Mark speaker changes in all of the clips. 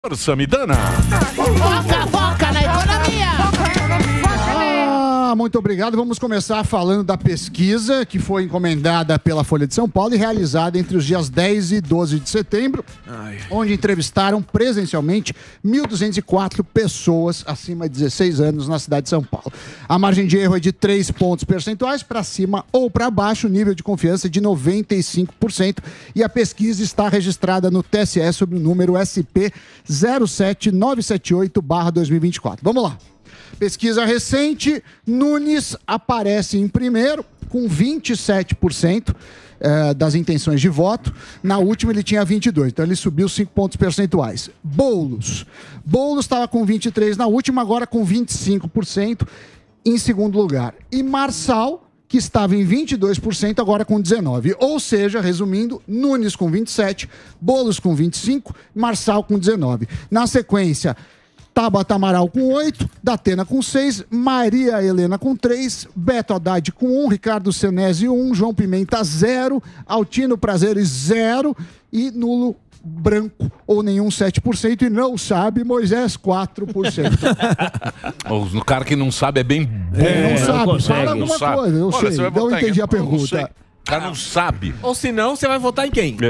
Speaker 1: Samidana.
Speaker 2: Foca na economia.
Speaker 3: Muito obrigado. Vamos começar falando da pesquisa que foi encomendada pela Folha de São Paulo e realizada entre os dias 10 e 12 de setembro, onde entrevistaram presencialmente 1.204 pessoas acima de 16 anos na cidade de São Paulo. A margem de erro é de 3 pontos percentuais para cima ou para baixo, o nível de confiança é de 95% e a pesquisa está registrada no TSE sob o número SP 07978/2024. Vamos lá. Pesquisa recente, Nunes aparece em primeiro, com 27% das intenções de voto. Na última ele tinha 22%, então ele subiu 5 pontos percentuais. Boulos estava com 23% na última, agora com 25% em segundo lugar. E Marçal, que estava em 22%, agora com 19%. Ou seja, resumindo, Nunes com 27%, Boulos com 25%, Marçal com 19%. Na sequência, Tabata Amaral com 8, Datena com 6, Maria Helena com 3, Beto Haddad com 1, Ricardo Senesi 1, João Pimenta 0, Altino Prazeres 0 e nulo branco ou nenhum 7% e não sabe Moisés 4%.
Speaker 1: O cara que não sabe é bem bom.
Speaker 3: Não sabe, fala alguma coisa, eu sei, não entendi a pergunta.
Speaker 1: O cara não sabe.
Speaker 4: Ou se não, você vai votar em quem?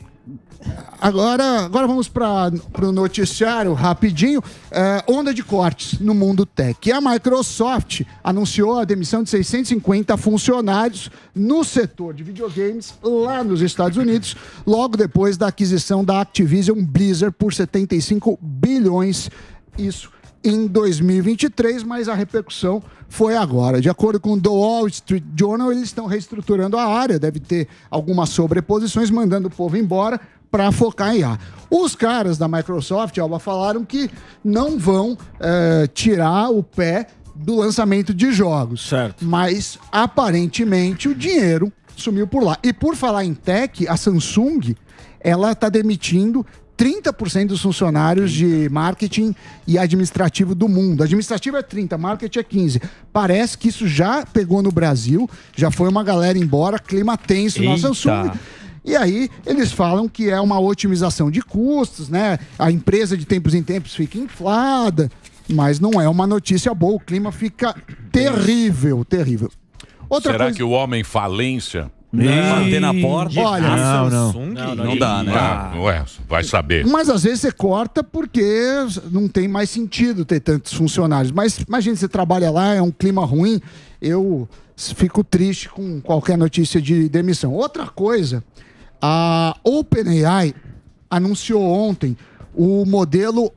Speaker 3: Agora vamos para o noticiário rapidinho. Onda de cortes no mundo tech. A Microsoft anunciou a demissão de 650 funcionários no setor de videogames lá nos Estados Unidos, logo depois da aquisição da Activision Blizzard por 75 bilhões. Isso em 2023, mas a repercussão foi agora. De acordo com o The Wall Street Journal, eles estão reestruturando a área, deve ter algumas sobreposições, mandando o povo embora para focar em IA. Os caras da Microsoft, Alba, falaram que não vão tirar o pé do lançamento de jogos.
Speaker 4: Certo.
Speaker 3: Mas, aparentemente, o dinheiro sumiu por lá. E por falar em tech, a Samsung, ela está demitindo 30% dos funcionários de marketing e administrativo do mundo. Administrativo é 30%, marketing é 15%. Parece que isso já pegou no Brasil, já foi uma galera embora, clima tenso na Samsung. E aí, eles falam que é uma otimização de custos, né? A empresa de tempos em tempos fica inflada, mas não é uma notícia boa. O clima fica terrível, terrível.
Speaker 1: Será que o homem falência...
Speaker 5: Bater na porta?
Speaker 3: Olha,
Speaker 5: não dá, né?
Speaker 1: Vai saber.
Speaker 3: Mas às vezes você corta porque não tem mais sentido ter tantos funcionários. Mas imagina, você trabalha lá, é um clima ruim, eu fico triste com qualquer notícia de demissão. Outra coisa, a OpenAI anunciou ontem o modelo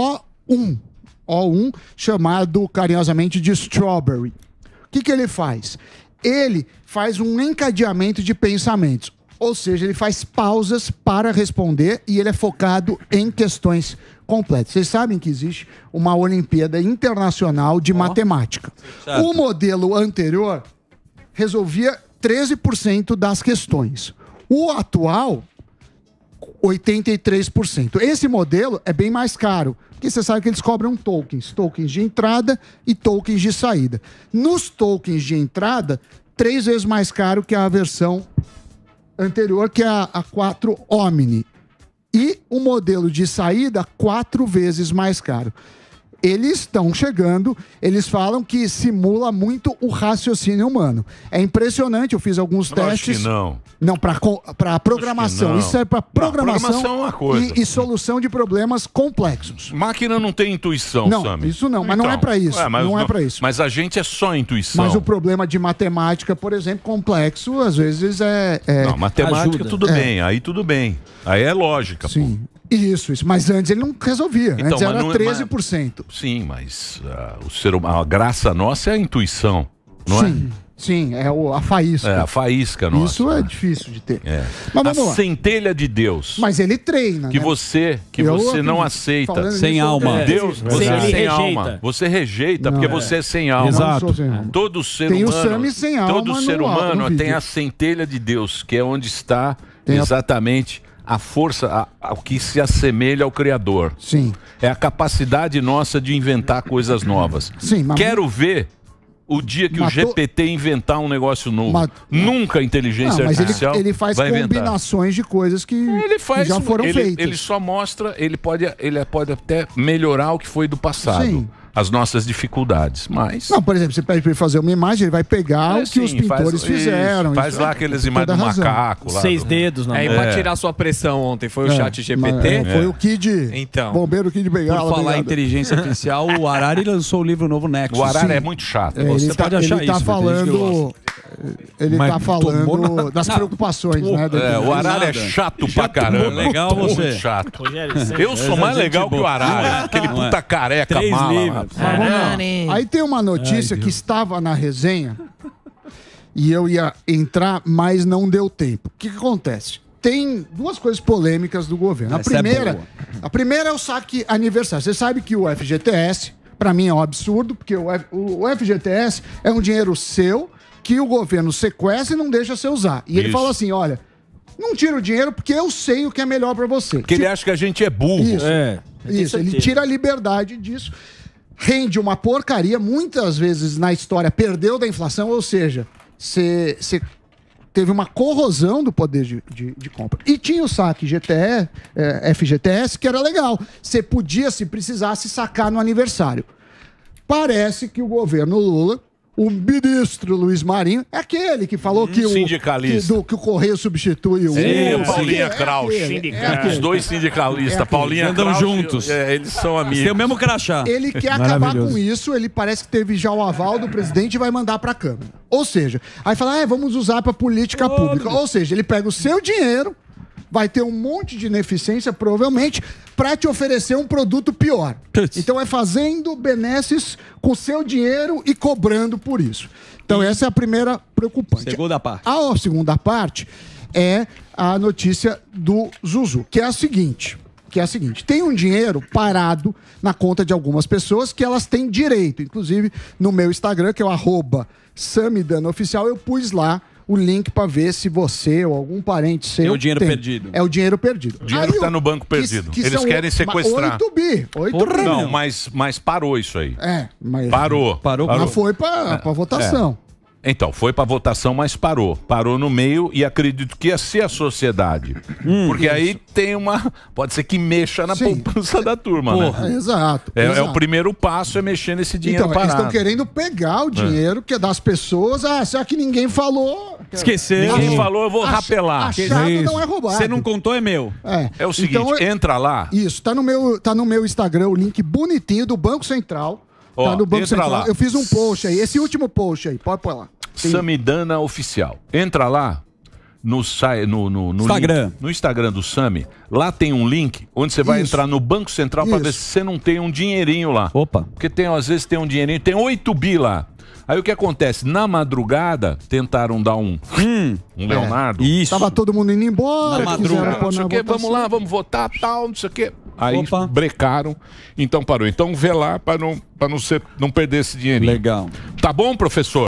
Speaker 3: O1, chamado carinhosamente de Strawberry. O que ele faz? Ele faz um encadeamento de pensamentos, ou seja, ele faz pausas para responder e ele é focado em questões completas. Vocês sabem que existe uma Olimpíada Internacional de Matemática.
Speaker 5: Certo.
Speaker 3: O modelo anterior resolvia 13% das questões. O atual, 83%. Esse modelo é bem mais caro, porque você sabe que eles cobram tokens de entrada e tokens de saída. Nos tokens de entrada, 3 vezes mais caro que a versão anterior, que é a 4 Omni. E o modelo de saída, 4 vezes mais caro. Eles estão chegando, eles falam que simula muito o raciocínio humano. É impressionante, eu fiz alguns testes.
Speaker 1: Acho que não.
Speaker 3: Não, para programação. Isso é para programação,
Speaker 1: programação é uma coisa.
Speaker 3: E solução de problemas complexos.
Speaker 1: Máquina não tem intuição,
Speaker 3: Não,
Speaker 1: Sami.
Speaker 3: isso não, mas não é para isso. Não é para isso.
Speaker 1: Mas a gente é só intuição.
Speaker 3: Mas o problema de matemática, por exemplo, complexo, às vezes
Speaker 1: Não, matemática
Speaker 5: ajuda.
Speaker 1: tudo bem, aí tudo bem. Aí é lógica,
Speaker 3: Sim. Isso. Mas antes ele não resolvia.
Speaker 1: Então,
Speaker 3: Antes era
Speaker 1: mas não
Speaker 3: 13%.
Speaker 1: Sim, mas a graça nossa é a intuição, não é?
Speaker 3: Sim, é a faísca.
Speaker 1: É a faísca nossa.
Speaker 3: Isso é difícil de ter.
Speaker 1: É.
Speaker 3: Mas vamos
Speaker 1: A
Speaker 3: lá.
Speaker 1: centelha de Deus.
Speaker 3: Mas ele treina,
Speaker 1: Que
Speaker 3: né?
Speaker 1: você não aceita.
Speaker 3: Falando
Speaker 5: Sem
Speaker 3: nisso,
Speaker 5: alma.
Speaker 1: Deus, você é
Speaker 4: Ele
Speaker 1: sem
Speaker 4: rejeita.
Speaker 1: alma. Você rejeita
Speaker 3: Não,
Speaker 1: porque você é sem alma.
Speaker 3: Eu não
Speaker 5: Exato.
Speaker 3: sou sem alma.
Speaker 1: Todo ser
Speaker 3: Tem o
Speaker 1: humano,
Speaker 3: Sami sem alma
Speaker 1: todo ser
Speaker 3: no
Speaker 1: humano
Speaker 3: vídeo.
Speaker 1: tem a centelha de Deus, que é onde está
Speaker 3: Tem a-
Speaker 1: exatamente a força, o que se assemelha ao Criador.
Speaker 3: Sim.
Speaker 1: É a capacidade nossa de inventar coisas novas.
Speaker 3: Sim, mas...
Speaker 1: Quero ver o dia que o GPT inventar um negócio novo. Nunca a inteligência
Speaker 3: mas
Speaker 1: artificial
Speaker 3: ele faz
Speaker 1: vai
Speaker 3: combinações de coisas que já foram feitas.
Speaker 1: Ele só mostra, ele pode até melhorar o que foi do passado.
Speaker 3: Sim.
Speaker 1: As nossas dificuldades, mas...
Speaker 3: Não, por exemplo, você pede para ele fazer uma imagem, ele vai pegar o que os pintores fizeram.
Speaker 1: Faz lá aqueles imagens do macaco. Lá
Speaker 4: 6 dedos na mão.
Speaker 5: Pra tirar sua pressão ontem, foi o chat GPT?
Speaker 3: Foi o Kid,
Speaker 5: então,
Speaker 3: bombeiro Kid Bengala.
Speaker 5: Por falar em inteligência artificial, o Arari lançou o livro novo Nexus.
Speaker 1: O Arari é muito chato.
Speaker 5: Você pode achar
Speaker 3: ele tá
Speaker 5: isso.
Speaker 3: Falando... Ele tá falando das preocupações, né?
Speaker 1: O Arari é chato pra caramba.
Speaker 5: Legal você.
Speaker 1: Muito chato. Eu sou mais legal que o Arari. Aquele puta careca mala.
Speaker 3: Aí tem uma notícia que estava na resenha e eu ia entrar, mas não deu tempo. O que acontece? Tem duas coisas polêmicas do governo. A primeira é o saque aniversário. Você sabe que o FGTS, para mim, é um absurdo, porque o FGTS é um dinheiro seu que o governo sequestra e não deixa você usar. E ele fala assim, olha, não tira o dinheiro porque eu sei o que é melhor para você.
Speaker 1: Porque ele acha que a gente é burro.
Speaker 3: Isso, ele tira a liberdade disso. Rende uma porcaria, muitas vezes na história perdeu da inflação, ou seja, você teve uma corrosão do poder de compra. E tinha o saque FGTS, que era legal. Você podia, se precisasse, sacar no aniversário. Parece que o governo Lula, o ministro Luiz Marinho, é aquele que falou que o Correio substitui o...
Speaker 1: Paulinha Krauss. Os dois sindicalistas, Paulinha Krauss.
Speaker 5: Andam juntos.
Speaker 1: Eles são amigos.
Speaker 5: Tem o mesmo crachá.
Speaker 3: Ele quer acabar com isso, ele parece que teve já o aval do presidente e vai mandar para a Câmara. Ou seja, aí fala, vamos usar para política pública. Ou seja, ele pega o seu dinheiro, vai ter um monte de ineficiência, provavelmente, para te oferecer um produto pior. Então é fazendo benesses com seu dinheiro e cobrando por isso. Então essa é a primeira preocupante.
Speaker 5: Segunda parte.
Speaker 3: A segunda parte é a notícia do Zuzu, que é a seguinte, tem um dinheiro parado na conta de algumas pessoas que elas têm direito. Inclusive, no meu Instagram, que é o @samidanaoficial, eu pus lá o link para ver se você ou algum parente seu...
Speaker 5: Tem o dinheiro perdido.
Speaker 3: É o dinheiro perdido.
Speaker 1: O dinheiro está no banco perdido. Eles querem sequestrar.
Speaker 3: 8 bi.
Speaker 1: Não, mas parou isso aí.
Speaker 3: Mas...
Speaker 1: Parou.
Speaker 3: Mas foi para votação.
Speaker 1: Então, foi para votação, mas parou. Parou no meio e acredito que ia ser a sociedade. Porque aí tem uma... Pode ser que mexa na poupança da turma, né?
Speaker 3: Exato.
Speaker 1: O primeiro passo é mexer nesse dinheiro parado.
Speaker 3: Eles estão querendo pegar o dinheiro que é das pessoas. Será que ninguém falou?
Speaker 5: Esqueceu.
Speaker 1: Ninguém falou, eu vou rapelar.
Speaker 3: Achado não é roubado.
Speaker 5: Você não contou, é meu.
Speaker 1: É o seguinte, entra lá.
Speaker 3: Isso, tá no meu Instagram, o link bonitinho do Banco Central. Tá no Banco Central.
Speaker 1: Lá.
Speaker 3: Eu fiz um post aí, esse último post aí, pode pôr lá.
Speaker 1: Samidana Oficial. Entra lá no
Speaker 5: Instagram.
Speaker 1: No Instagram do Sami. Lá tem um link onde você vai entrar no Banco Central para ver se você não tem um dinheirinho lá.
Speaker 5: Opa.
Speaker 1: Porque às vezes tem um dinheirinho, tem 8 bi lá. Aí o que acontece? Na madrugada, tentaram dar um Leonardo.
Speaker 5: Isso.
Speaker 3: Tava todo mundo indo embora.
Speaker 5: Na madrugada.
Speaker 1: Não sei o quê, vamos lá, vamos votar, tal, não sei o quê. Aí brecaram, então parou. Então vê lá para não perder esse dinheirinho.
Speaker 5: Legal.
Speaker 1: Tá bom, professor?